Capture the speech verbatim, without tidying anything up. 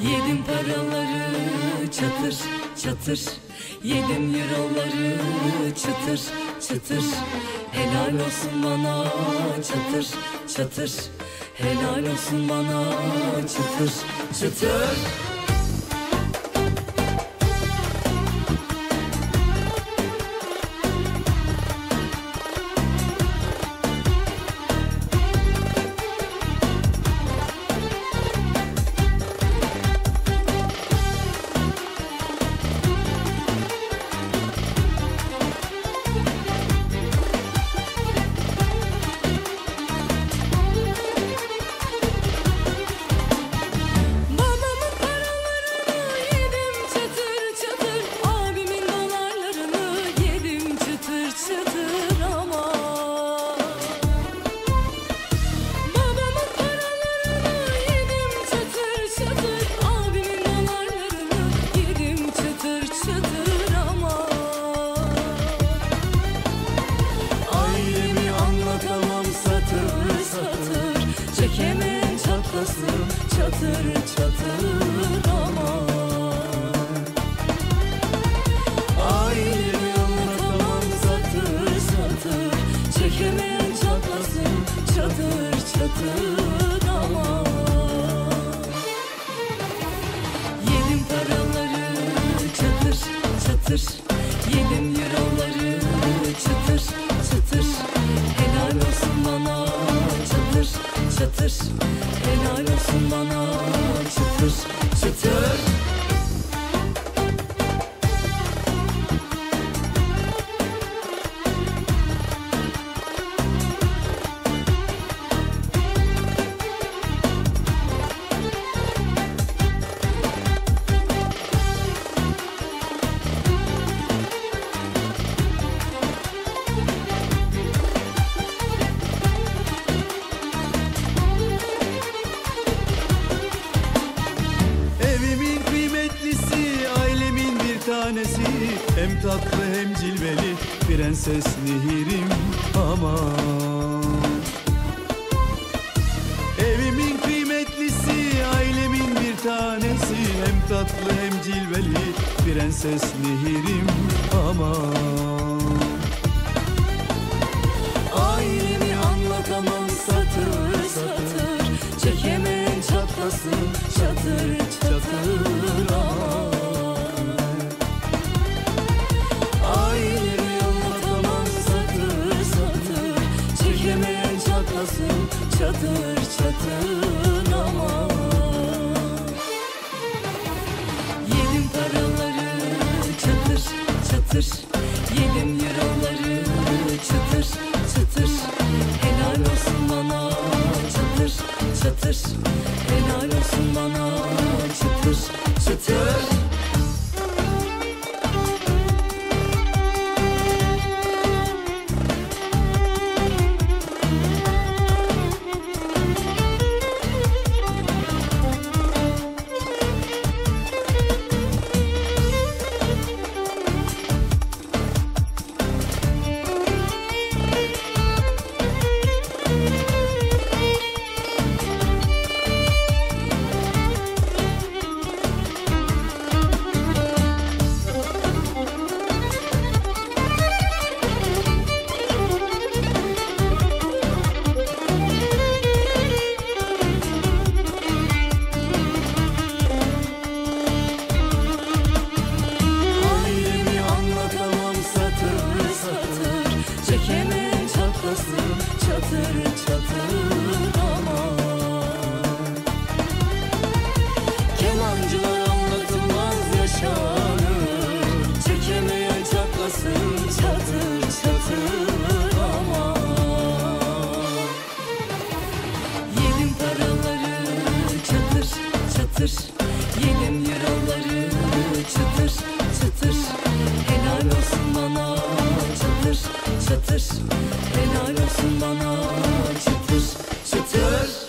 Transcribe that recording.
Yedim paraları çatır çatır, yedim euroları çıtır çıtır. Helal olsun bana çatır çatır, helal olsun bana çıtır çıtır. Çekemeyen çatlasın çatır çatır ama ailemi anlatamam satır satır. Çekemeyen çatlasın çatır çatır ama yedim paraları çatır çatır, yedim euroları çıtır çıtır. Helal olsun bana çatır çatır, helal olsun bana çıtır çıtır. Tanesi hem tatlı hem cilveli Prenses Nehir'im aman. Evimin kıymetlisi, ailemin bir tanesi, hem tatlı hem cilveli Prenses Nehir'im aman. Ailemi anlatamam satır satır, çekemeyen çatlasın çatır çatır ama çatır çatır ama yedim paraları çatır çatır, yedim euroları çıtır çıtır. Helal olsun bana çatır çatır, helal olsun bana çıtır çıtır. Çekemeyen çatlasın çatır çatır ama kemancılar anlatılmaz yaşanır. Çekemeyen çatlasın çatır çatır ama yedim paraları çatır çatır, yedim euroları çıtır çıtır. Helal olsun bana çatır çatır, helal olsun bana çıtır çıtır.